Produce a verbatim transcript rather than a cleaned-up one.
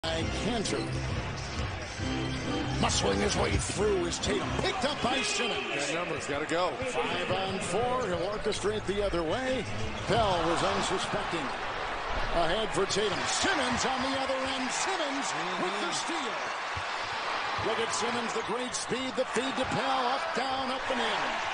Cantor. Muscling his way through is Tatum. Picked up by Simmons. That number's got to go. Five on four. He'll orchestrate the other way. Bell was unsuspecting. Ahead for Tatum. Simmons on the other end. Simmons with the steal. Look at Simmons, the great speed, the feed to Pell. Up, down, up, and in.